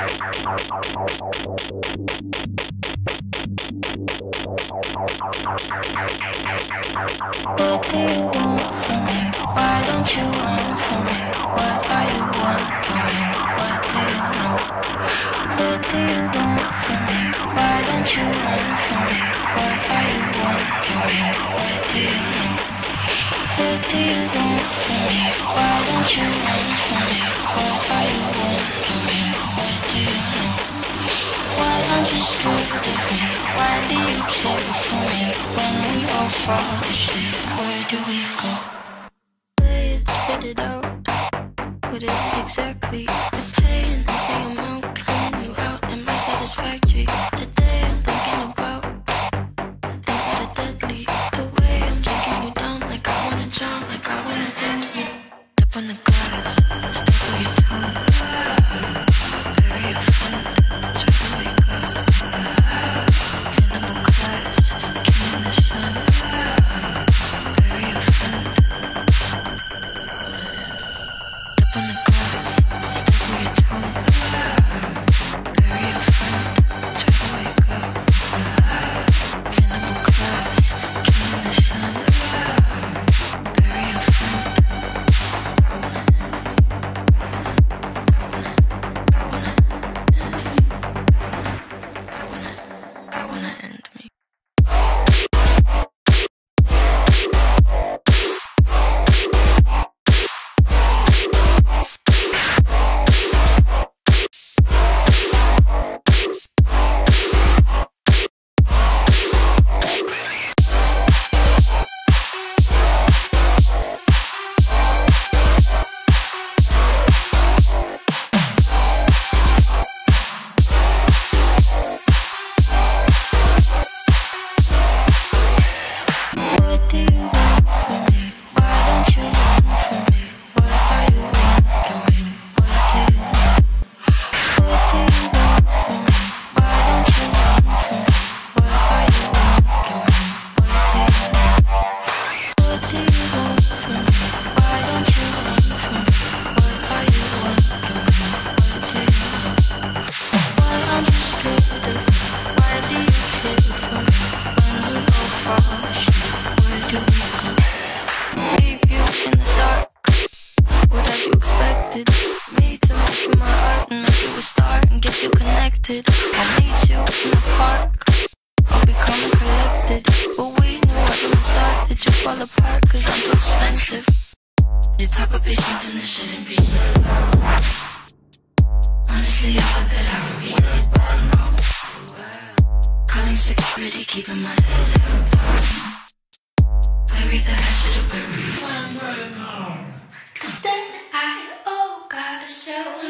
What do you want from me? Why don't you run from me? What are you wondering? What do you know? What do you want from me? Why don't you run from me? What are you wondering? What do you know? What do you want from me? Why don't you run from me? What are you wondering? What do you know? Why aren't you scared of me? Why do you care for me? When we all fall asleep, where do we go? Say it, spit it out. What is it exactly? The pain is the amount cleaning you out. Am I satisfactory? Today I'm thinking about the things that are deadly. The way I'm drinking you down, like I wanna drown, like I wanna end me. Step on the glass, staple your tongue. Bury your friend, try to wake up. Cannibal class, killing the sun. Bury your friend. Step on the glass, staple your tongue. Bury your friend, try to wake up. Cannibal class, killing the sun. Bury your friend. I wanna end me. What do you want from me? Why don't you run from me? What are you wondering? What do you know? What do you want from me? Why don't you run from me? What are you wondering? What do you know? What do you want from me? Why don't you run from me? What are you wondering? What do you know? Why aren't you scared of me? Why do you care for me? When we all fall asleep, where do we go? Leave you in the dark. What have you expected? Me to make you my art and make you a star and get you connected. I'll meet you in the park. I'll be calm and collected. But we knew right from the start that you fall apart, cause I'm so expensive. You talk about something that shouldn't be said. Honestly, I thought that I would be dead by now. Calling security, keeping my head held down. Bury the hatchet or bury you. Today I got a cell.